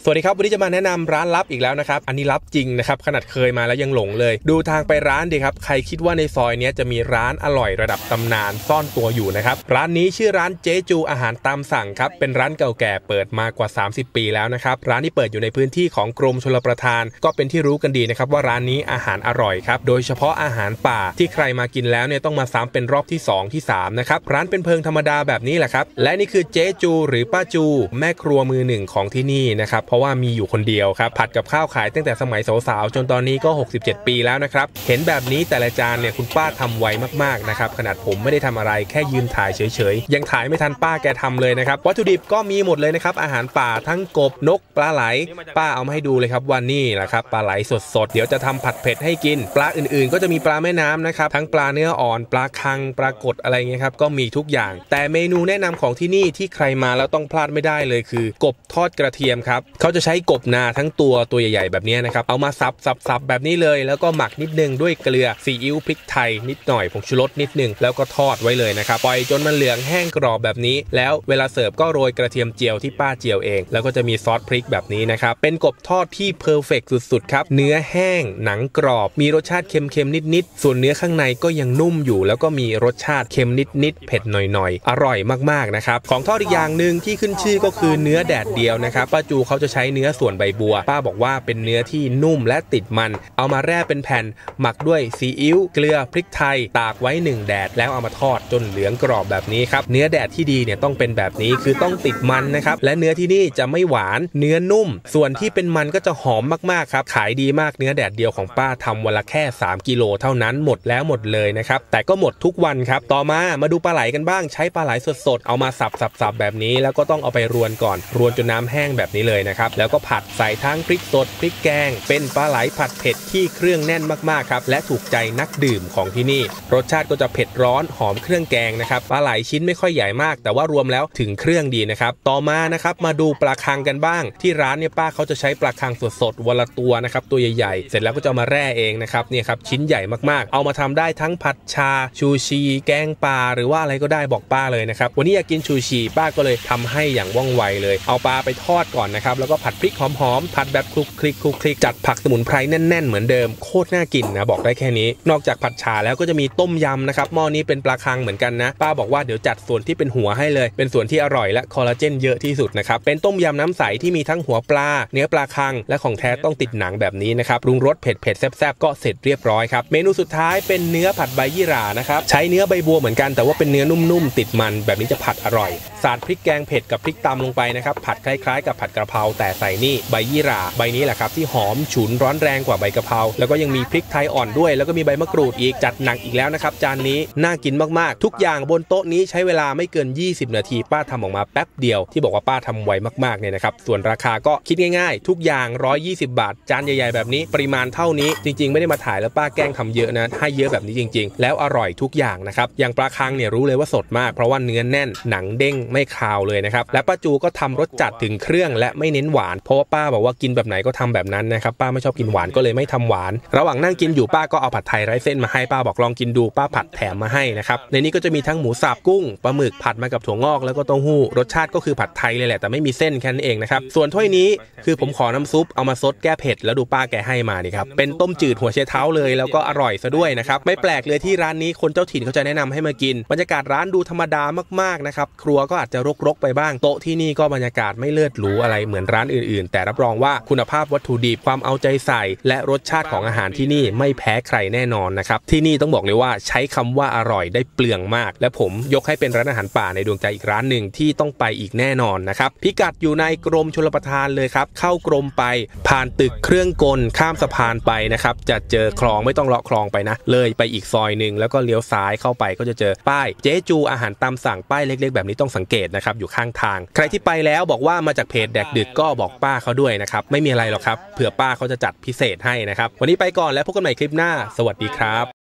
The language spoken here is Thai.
สวัสดีครับวันนี้จะมาแนะนำร้านลับอีกแล้วนะครับอันนี้ลับจริงนะครับขนาดเคยมาแล้วยังหลงเลยดูทางไปร้านดีครับใครคิดว่าในซอยนี้จะมีร้านอร่อยระดับตำนานซ่อนตัวอยู่นะครับร้านนี้ชื่อร้านเจ๊จูอาหารตามสั่งครับเป็นร้านเก่าแก่เปิดมากว่า30ปีแล้วนะครับร้านที่เปิดอยู่ในพื้นที่ของกรมชลประทานก็เป็นที่รู้กันดีนะครับว่าร้านนี้อาหารอร่อยครับโดยเฉพาะอาหารป่าที่ใครมากินแล้วเนี่ยต้องมาซ้ำเป็นรอบที่2ที่3นะครับร้านเป็นเพิงธรรมดาแบบนี้แหละครับและนี่คือเจ๊จูหรือป้าจูแม่ครัวมือหนึ่งของที่นี่นะครับเพราะว่ามีอยู่คนเดียวครับผัดกับข้าวขายตั้งแต่สมัยสาวๆจนตอนนี้ก็67ปีแล้วนะครับเห็นแบบนี้แต่ละจานเนี่ยคุณป้าทำไวมากๆนะครับขนาดผมไม่ได้ทำอะไรแค่ยืนถ่ายเฉยๆยังถ่ายไม่ทันป้าแกทำเลยนะครับวัตถุดิบก็มีหมดเลยนะครับอาหารป่าทั้งกบนกปลาไหลป้าเอามาให้ดูเลยครับว่านี่แหละครับปลาไหลสดๆเดี๋ยวจะทำผัดเผ็ดให้กินปลาอื่นๆก็จะมีปลาแม่น้ำนะครับทั้งปลาเนื้ออ่อนปลาคังปลากดอะไรเงี้ยครับก็มีทุกอย่างแต่เมนูแนะนำของที่นี่ที่ใครมาแล้วต้องพลาดไม่ได้เลยคือกบทอดกระเทียมครับเขาจะใช้กบนาทั้งตัวใหญ่ๆแบบนี้นะครับเอามาสับแบบนี้เลยแล้วก็หมักนิดนึงด้วยเกลือซีอิ๊วพริกไทยนิดหน่อยผงชูรสนิดนึงแล้วก็ทอดไว้เลยนะครับปล่อยจนมันเหลืองแห้งกรอบแบบนี้แล้วเวลาเสิร์ฟก็โรยกระเทียมเจียวที่ป้าเจียวเองแล้วก็จะมีซอสพริกแบบนี้นะครับเป็นกบทอดที่เพอร์เฟกต์สุดๆครับเนื้อแห้งหนังกรอบมีรสชาติเค็มๆนิดๆส่วนเนื้อข้างในก็ยังนุ่มอยู่แล้วก็มีรสชาติเค็มนิดๆเผ็ดหน่อยๆอร่อยมากๆนะครับของทอดอีกอย่างหนึ่งที่ขึ้นชื่อก็คือเนื้อแดดเดียวนะครับป้าจูเขาจะใช้เนื้อส่วนใบบัวป้าบอกว่าเป็นเนื้อที่นุ่มและติดมันเอามาแร่เป็นแผ่นหมักด้วยซีอิ๊วเกลือพริกไทยตากไว้1แดดแล้วเอามาทอดจนเหลืองกรอบแบบนี้ครับเนื้อแดดที่ดีเนี่ยต้องเป็นแบบนี้คือต้องติดมันนะครับและเนื้อที่นี่จะไม่หวานเนื้อนุ่มส่วนที่เป็นมันก็จะหอมมากๆครับขายดีมากเนื้อแดดเดียวของป้าทำวันละแค่3กิโลเท่านั้นหมดแล้วหมดเลยนะครับแต่ก็หมดทุกวันครับต่อมาดูปลาไหลกันบ้างใช้ปลาไหลสดๆเอามาสับแบบนี้แล้วก็ต้องเอาไปรวนก่อนรวนจนน้ำแห้งแบบนี้เลยนะครับแล้วก็ผัดใส่ทั้งพริกสดพริกแกงเป็นปลาไหลผัดเผ็ดที่เครื่องแน่นมากๆครับและถูกใจนักดื่มของที่นี่รสชาติก็จะเผ็ดร้อนหอมเครื่องแกงนะครับปลาไหลชิ้นไม่ค่อยใหญ่มากแต่ว่ารวมแล้วถึงเครื่องดีนะครับต่อมานะครับมาดูปลาคังกันบ้างที่ร้านเนี่ยป้าเขาจะใช้ปลาคังสดๆวันละตัวนะครับตัวใหญ่ๆเสร็จแล้วก็จะมาแร่เองนะครับเนี่ยครับชิ้นใหญ่มากๆเอามาทำได้ทั้งผัดชาชูชีแกงปลาหรือว่าอะไรก็ได้บอกป้าเลยนะครับวันนี้อยากกินชูชีป้าก็เลยทำให้อย่างว่องไวเลยเอาปลาไปทอดก่อนนะครับแล้วก็ผัดพริกหอมๆผัดแบบคลุกคลิกจัดผักสมุนไพรแน่นๆเหมือนเดิมโคตรน่ากินนะบอกได้แค่นี้นอกจากผัดฉ่าแล้วก็จะมีต้มยำนะครับหม้อนี้เป็นปลาคังเหมือนกันนะป้าบอกว่าเดี๋ยวจัดส่วนที่เป็นหัวให้เลยเป็นส่วนที่อร่อยและคอลลาเจนเยอะที่สุดนะครับเป็นต้มยำน้ำใสที่มีทั้งหัวปลาเนื้อปลาคังและของแท้ต้องติดหนังแบบนี้นะครับปรุงรสเผ็ดแซ่บๆก็เสร็จเรียบร้อยครับเมนูสุดท้ายเป็นเนื้อผัดใบยี่หร่านะครับใช้เนื้อใบบัวเหมือนกันแต่ว่าเป็นเนื้อนุ่มๆติดมันแบบนี้จะผัดอร่อยสาดพริกแกงเผ็ดกับพริกตำลงไปนะครับผัดคล้ายๆกับผัดกระเพราแต่ใส่นี่ใบยี่หร่าใบนี้แหละครับที่หอมฉุนร้อนแรงกว่าใบกะเพราแล้วก็ยังมีพริกไทยอ่อนด้วยแล้วก็มีใบมะกรูดอีกจัดหนักอีกแล้วนะครับจานนี้น่ากินมากๆทุกอย่างบนโต๊ะนี้ใช้เวลาไม่เกิน20นาทีป้าทำออกมาแป๊บเดียวที่บอกว่าป้าทำไวมากๆเนี่ยนะครับส่วนราคาก็คิดง่ายๆทุกอย่าง120บาทจานใหญ่ๆแบบนี้ปริมาณเท่านี้จริงๆไม่ได้มาถ่ายแล้วป้าแกล้งทำเยอะนะให้เยอะแบบนี้จริงๆแล้วอร่อยทุกอย่างนะครับอย่างปลาคังเนี่ยรู้เลยว่าสดมากเพราะว่าเนื้อแน่นหนังเด้งไม่คาวเลยนะครับและป้าจูก็ทำรสจัดถึงเครื่องและไม่เน้นหวานเพราะว่าป้าบอกว่ากินแบบไหนก็ทำแบบนั้นนะครับป้าไม่ชอบกินหวานก็เลยไม่ทำหวานระหว่างนั่งกินอยู่ป้าก็เอาผัดไทยไร้เส้นมาให้ป้าบอกลองกินดูป้าผัดแถมมาให้นะครับในนี้ก็จะมีทั้งหมูสับกุ้งปลาหมึกผัดมากับถั่วงอกแล้วก็เต้าหู้รสชาติก็คือผัดไทยเลยแหละแต่ไม่มีเส้นแค่นั้นเองนะครับส่วนถ้วยนี้คือผมขอน้ำซุปเอามาซดแก้เผ็ดแล้วดูป้าแกให้มานี่ครับเป็นต้มจืดหัวไชเท้าเลยแล้วก็อร่อยซะด้วยนะครับไม่แปลกเลยที่ร้านนี้คนเจ้าถิ่นเขาจะแนะนำให้มากินบรรยากาศร้านดูธรรมดามากๆนะครับครัวก็อาจจะรกๆไปบ้างโต๊ะที่นี่ก็บรรยากาศไม่เลิศหรูอะไรเหมือนร้านอื่นๆแต่รับรองว่าคุณภาพวัตถุดิบความเอาใจใส่และรสชาติของอาหารที่นี่ไม่แพ้ใครแน่นอนนะครับที่นี่ต้องบอกเลยว่าใช้คำว่าอร่อยได้เปลืองมากและผมยกให้เป็นร้านอาหารป่าในดวงใจอีกร้านหนึ่งที่ต้องไปอีกแน่นอนนะครับพิกัดอยู่ในกรมชลประทานเลยครับเข้ากรมไปผ่านตึกเครื่องกลข้ามสะพานไปนะครับจะเจอคลองไม่ต้องเลาะคลองไปนะเลยไปอีกซอยนึงแล้วก็เลี้ยวซ้ายเข้าไปก็จะเจอป้ายเจ๊จูอาหารตามสั่งป้ายเล็กๆแบบนี้ต้องสังเกตนะครับอยู่ข้างทางใครที่ไปแล้วบอกว่ามาจากเพจแดกดึกก็บอกป้าเขาด้วยนะครับไม่มีอะไรหรอกครับเผื่อป้าเขาจะจัดพิเศษให้นะครับวันนี้ไปก่อนแล้วพบกันใหม่คลิปหน้าสวัสดีครับ